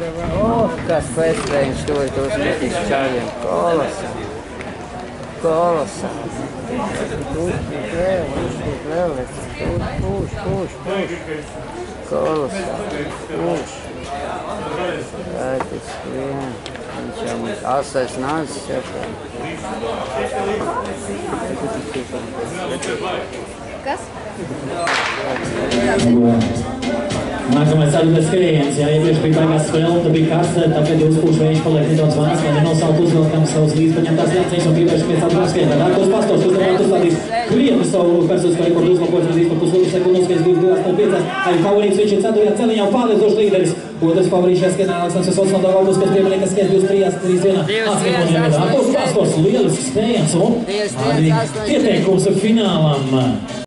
Kas pēcpējiņš tūlīt uzskatīs čaļiem. Kolosāli. Kolosāli. Pūš. Kolosāli. Pūš. Raitis vien. Viņš jau mums asais nācis jau. Kas? Nākamais atbildēs skrējiens, jā, iepriekš bija baigās spēle, tad bija karsta, tāpēc uzpūš vējš paliek nedaudz vāns, lai nenosaukt uzvilkam savus līdzpaņemtās reakcijas un pievēršamies atbildēs skrējienā. Nākos Pastors uzdevāt uzstādīt krietni savu personisko rekordu uzlabots un par pusotru sekundu uzskaits 2.25. Arī favorīts viņš ir ceturtajā celiņā un pārliedzošs līderis. Otrs favorīts šajā skrējienā Aleksandrs Osvaldo Valdos, kas priemanieka skaits 23.3. Nākos Pastors lielisks skrējiens un arī ieteikums finālam.